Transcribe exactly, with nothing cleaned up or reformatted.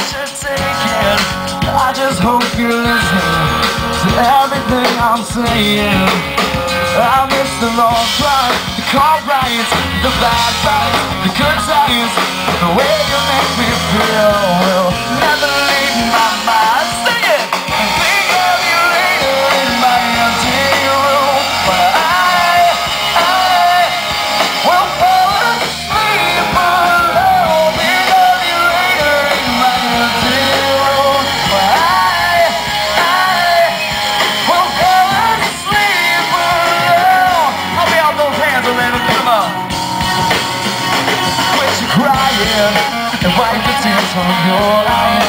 should take it. I just hope you listen to everything I'm saying. I miss the long drive, the car rides, the bad fights, the good times, the way you make me feel will never leave my mind. Sing it! Think of you later in my empty room, where I, I will fall asleep alone. Think of you later in my empty room, where I, I will fall asleep alone. I'll be out those hands a little, come on. Quit your crying and wipe the tears from your eyes.